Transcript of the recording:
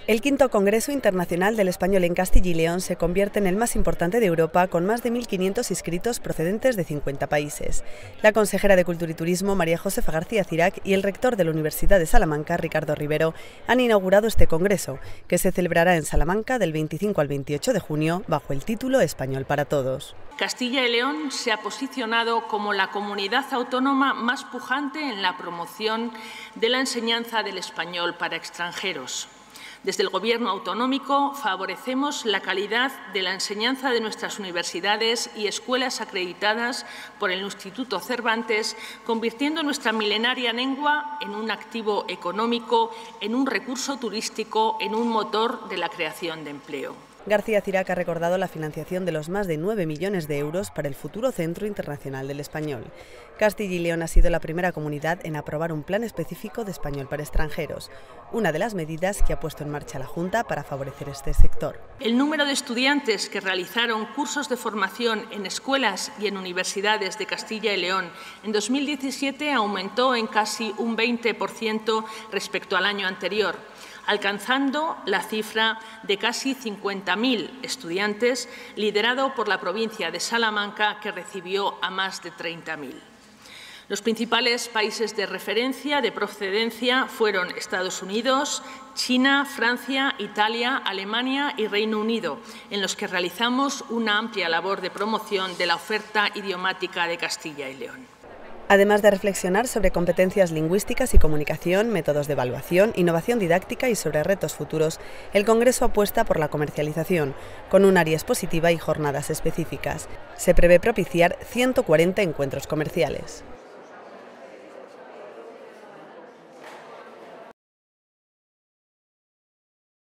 El quinto Congreso Internacional del Español en Castilla y León se convierte en el más importante de Europa, con más de 1.500 inscritos procedentes de 50 países. La consejera de Cultura y Turismo, María Josefa García Cirac, y el rector de la Universidad de Salamanca, Ricardo Rivero, han inaugurado este congreso, que se celebrará en Salamanca del 25 al 28 de junio, bajo el título Español para Todos. Castilla y León se ha posicionado como la comunidad autónoma más pujante en la promoción de la enseñanza del español para extranjeros. Desde el Gobierno autonómico favorecemos la calidad de la enseñanza de nuestras universidades y escuelas acreditadas por el Instituto Cervantes, convirtiendo nuestra milenaria lengua en un activo económico, en un recurso turístico, en un motor de la creación de empleo. García Cirac ha recordado la financiación de los más de 9 millones de euros para el futuro Centro Internacional del Español. Castilla y León ha sido la primera comunidad en aprobar un plan específico de español para extranjeros, una de las medidas que ha puesto en marcha la Junta para favorecer este sector. El número de estudiantes que realizaron cursos de formación en escuelas y en universidades de Castilla y León en 2017 aumentó en casi un 20% respecto al año anterior, alcanzando la cifra de casi 50.000 estudiantes, liderado por la provincia de Salamanca, que recibió a más de 30.000. Los principales países de referencia de procedencia fueron Estados Unidos, China, Francia, Italia, Alemania y Reino Unido, en los que realizamos una amplia labor de promoción de la oferta idiomática de Castilla y León. Además de reflexionar sobre competencias lingüísticas y comunicación, métodos de evaluación, innovación didáctica y sobre retos futuros, el Congreso apuesta por la comercialización, con un área expositiva y jornadas específicas. Se prevé propiciar 140 encuentros comerciales.